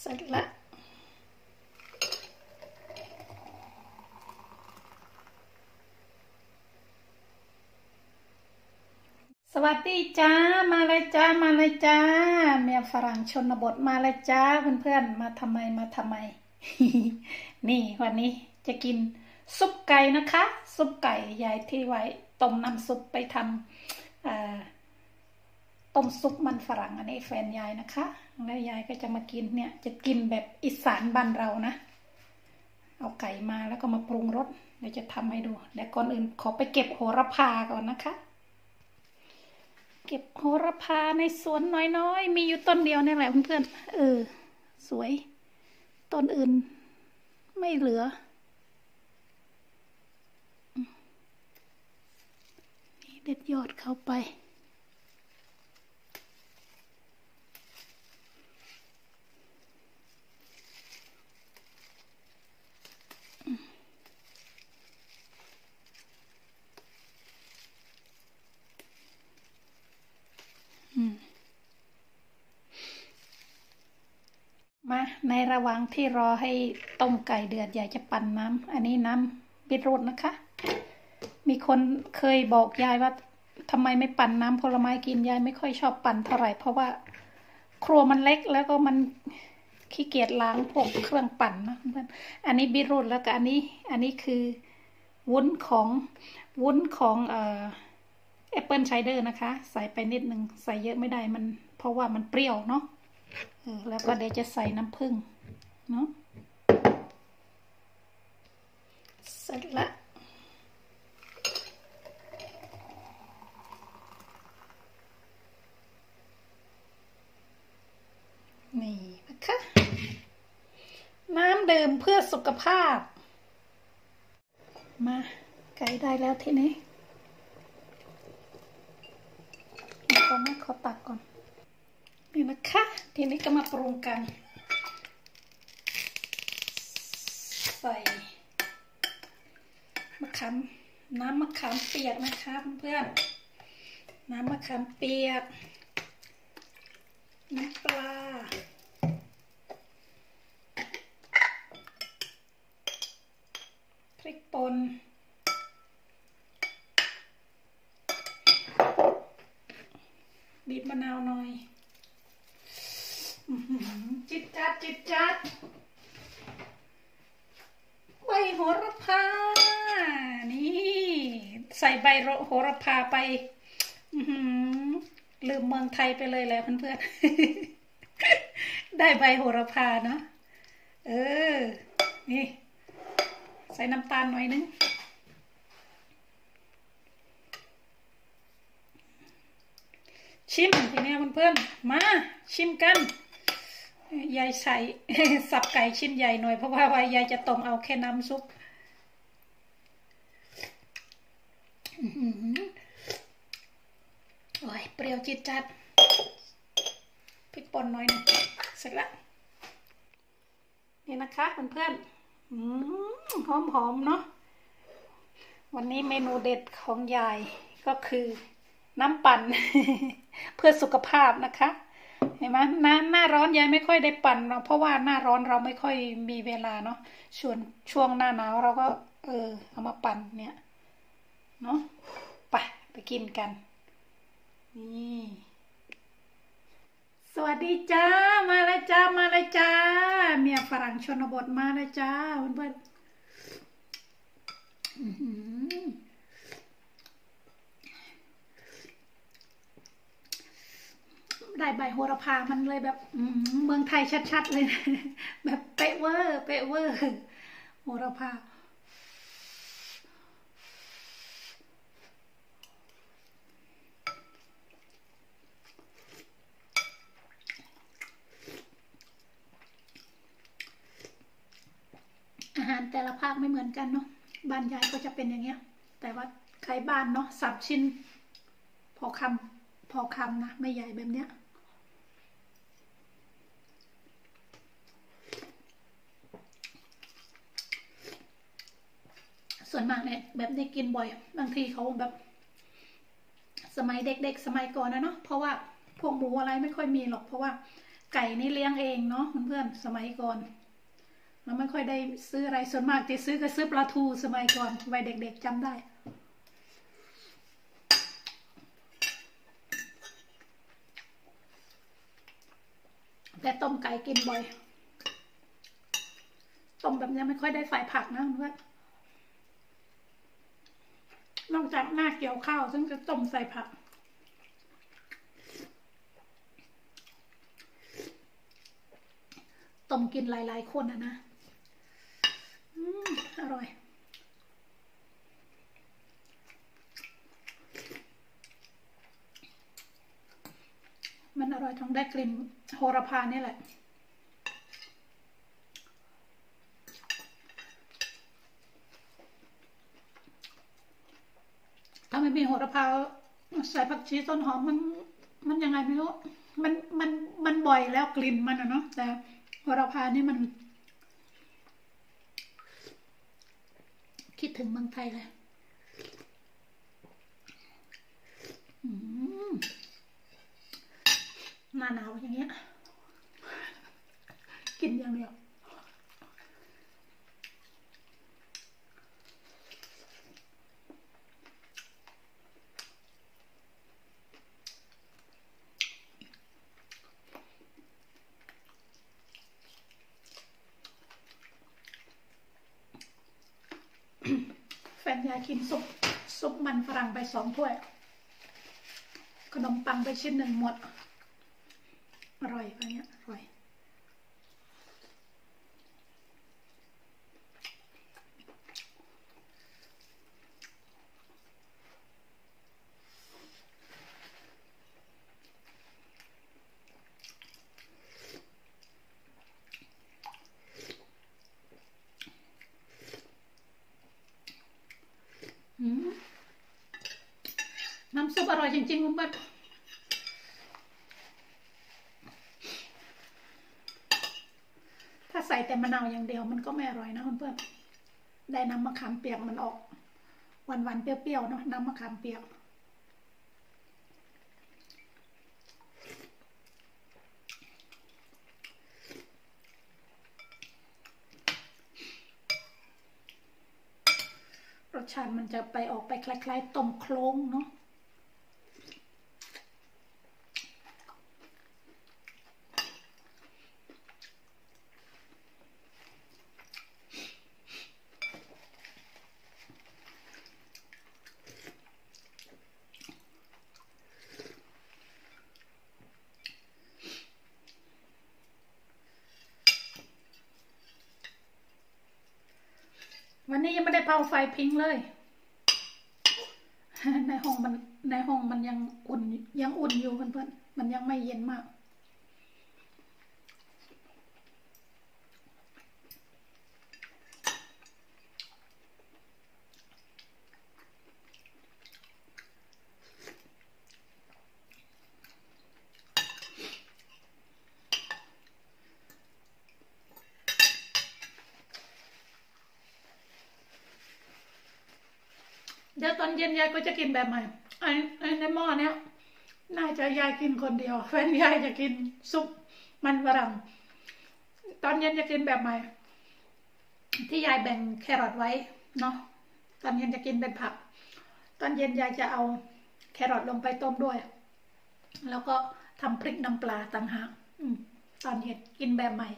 เสร็จแล้วสวัสดีจ้ามาเลยจ้ามาเลยจ้าเมียฝรั่งชนบทมาเลยจ้าเพื่อนๆมาทำไม นี่วันนี้จะกินซุปไก่นะคะซุปไก่ยายที่ไว้ต้มน้ำซุปไปทำต้มซุปมันฝรั่งอันนี้แฟนยายนะคะแล้วยายก็จะมากินเนี่ยจะกินแบบอีสานบ้านเรานะเอาไก่มาแล้วก็มาปรุงรสเดี๋ยวจะทำให้ดูแต่ก่อนอื่นขอไปเก็บโหระพาก่อนนะคะเก็บโหระพาในสวนน้อยๆมีอยู่ต้นเดียวนี่แหละเพื่อนๆสวยต้นอื่นไม่เหลือนี่เด็ดยอดเข้าไปมาในระหว่างที่รอให้ต้มไก่เดือดยายจะปั่นน้ำอันนี้น้ำบีทรูทนะคะมีคนเคยบอกยายว่าทำไมไม่ปั่นน้ำผลไม้กินยายไม่ค่อยชอบปั่นเท่าไหร่เพราะว่าครัวมันเล็กแล้วก็มันขี้เกียจล้างพวกเครื่องปั่นนะเพื่อนอันนี้บีทรูทแล้วก็อันนี้คือวุ้นของแอปเปิลไซเดอร์นะคะใส่ไปนิดนึงใส่เยอะไม่ได้มันเพราะว่ามันเปรี้ยวเนาะแล้วก็เดี๋ยวจะใส่น้ำผึ้งเนาะเสร็จละนี่นะคะน้ำดื่มเพื่อสุขภาพมาไก่ได้แล้วทีนี้ก่อนนะขอตักก่อนนี่นะคะทีนี้ก็มาปรุงกันใส่น้ำมะขามเปียกนะคะเพื่อนๆน้ำมะขามเปียกน้ำปลาพริกป่นบีบมะนาวหน่อยจิตจัดใบโหระพานี่ใส่ใบโหระพาไปลืมเมืองไทยไปเลยแหละเพื่อนๆได้ใบโหระพาเนาะนี่ใส่น้ำตาลหน่อยนึงชิมทีนี้เพื่อนๆมาชิมกันยายใส่สับไก่ชิ้นใหญ่หน่อยเพราะว่ายายจะต้มเอาแค่น้ำซุปโอ้ยเปรี้ยวจิตจัดพริกป่นหน่อยนึงเสร็จละนี่นะคะเพื่อนๆหอมเนาะวันนี้เมนูเด็ดของยายก็คือน้ำปั่น เพื่อสุขภาพนะคะเห็นไหมหน้าร้อนยายไม่ค่อยได้ปั่นเพราะว่าหน้าร้อนเราไม่ค่อยมีเวลาเนาะช่วงหน้าหนาวเราก็เอามาปั่นเนี่ยเนาะไปกินกันนี่สวัสดีจ้ามาเลยจ้าเมียฝรั่งชนบทมาเลยจ้าเพื่อนได้ใบโหระพามันเลยแบบเมืองไทยชัดๆเลยแบบเป๊ะเวอร์โหระพาอาหารแต่ละภาคไม่เหมือนกันเนาะบ้านยายก็จะเป็นอย่างเงี้ยแต่ว่าใครบ้านเนาะสับชิ้นพอคำนะไม่ใหญ่แบบเนี้ยส่วนมากเนี่ยแบบได้กินบ่อยบางทีเขาแบบสมัยเด็กๆสมัยก่อนนะเนาะเพราะว่าพวกหมูอะไรไม่ค่อยมีหรอกเพราะว่าไก่นี่เลี้ยงเองเนาะเพื่อนๆสมัยก่อนเราไม่ค่อยได้ซื้ออะไรส่วนมากที่ซื้อก็ซื้อปลาทูสมัยก่อนวัยเด็กๆจำได้แต่ต้มไก่กินบ่อยต้มแบบนี้ไม่ค่อยได้ใส่ผักนะเพื่อนนอกจากหน้าเกี่ยวข้าวซึ่งจะต้มใส่ผักต้มกินหลายๆคนนะอร่อยมันอร่อยทั้งได้กลิ่นโหระพานี่แหละถ้าไม่มีโหระพาใส่ผักชีต้นหอมมันยังไงไม่รู้มันบ่อยแล้วกลิ่นมันอะเนาะแต่โหระพานี่มันคิดถึงเมืองไทยเลยหน้าหนาวอย่างเงี้ยกินอย่างเดียวแฟนยายกินซุปมันฝรั่งไป2 ถ้วยขนมปังไปชิ้น1หมดอร่อยอะไรเงี้ยอร่อยน้ำซุปอร่อยจริงๆคุณป้าถ้าใส่แต่มะนาวอย่างเดียวมันก็ไม่อร่อยนะคุณเพื่อนได้น้ำมะขามเปียกมันออกหวานๆเปรี้ยวๆเนาะน้ำมะขามเปียกรสชาติมันจะไปออกไปคล้ายๆต้มโคลงเนาะวันนี้ยังไม่ได้เผาไฟพิงเลยในห้องมันยังอุ่นอยู่เพื่อนๆมันยังไม่เย็นมากเดี๋ยวตอนเย็นยายก็จะกินแบบใหม่ไอ้ในหม้อเนี้ยน่าจะยายกินคนเดียวแฟนยายจะกินซุปมันฝรั่งตอนเย็นจะกินแบบใหม่ที่ยายแบ่งแครอทไว้เนาะตอนเย็นจะกินเป็นผักตอนเย็นยายจะเอาแครอทลงไปต้มด้วยแล้วก็ทำพริกน้ำปลาต่างหากตอนเย็นกินแบบใหม่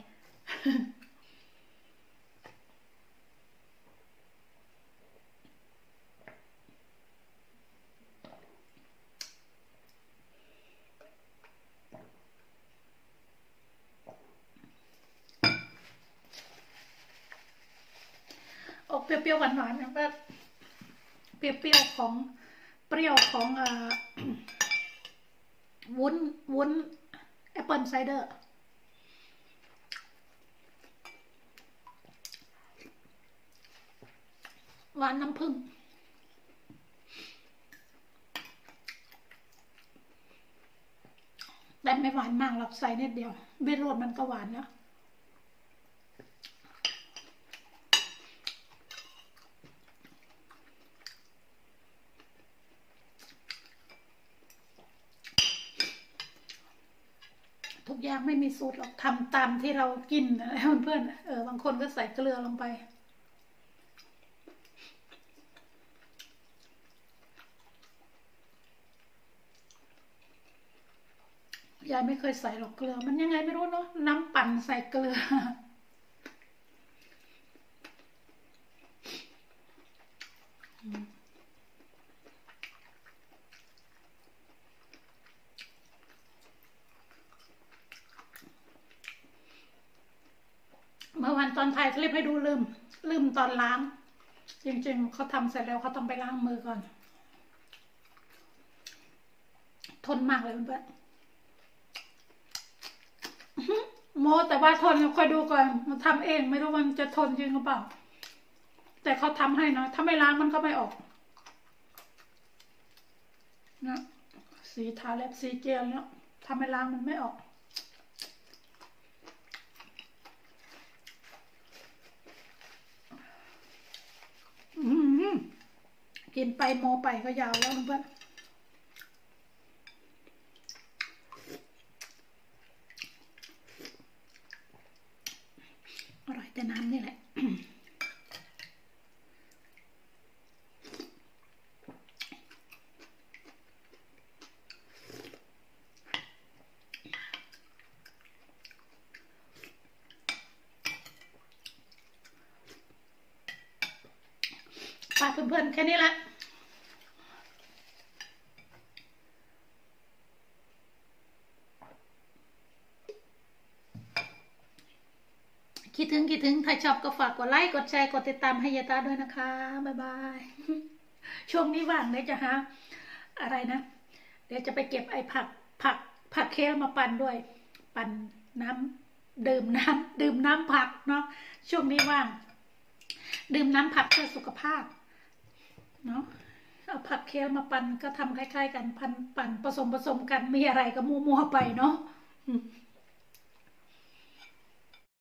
ออกเปรี้ยวๆหวานๆนะแบบเปรี้ยวของวุ้นแอปเปิลไซเดอร์หวานน้ำผึ้งแต่ไม่หวานมากหรอกใส่นิดเดียวบิโรดมันก็หวานแล้วอย่างไม่มีสูตรหรอกทำตามที่เรากินนะเพื่อนๆบางคนก็ใส่เกลือลงไปยายไม่เคยใส่หรอกเกลือมันยังไงไม่รู้เนาะน้ำปั่นใส่เกลือเมื่อวันตอนถ่ายคลิปให้ดูลืมตอนล้างจริงๆเขาทำเสร็จแล้วเขาต้องไปล้างมือก่อนทนมากเลยเพื่อนโมแต่ว่าทนคอยดูก่อนมันทำเองไม่รู้มันจะทนจริงหรือเปล่าแต่เขาทำให้นะถ้าไม่ล้างมันก็ไม่ออกนะสีทาเล็บสีเจลเนี่ยถ้าไม่ล้างมันไม่ออกกินไปโมไปก็ยาวแล้วเพื่อนอร่อยแต่น้ำนี่แหละฝากเพื่อนๆแค่นี้แหละคิดถึงถ้าชอบก็ฝากกดไลค์กดแชร์กดติดตามให้ยายตาด้วยนะคะบ๊ายบายช่วงนี้ว่างเดี๋ยวจะหาอะไรนะเดี๋ยวจะไปเก็บไอ้ผักเคลมาปั่นด้วยปั่นน้ำดื่มน้ำผักเนาะช่วงนี้ว่างดื่มน้ำผักเพื่อสุขภาพเนาะเอาผักเคลมาปั่นก็ทำคล้ายๆกันปั่นผสมกันมีอะไรก็มั่วๆไปเนาะ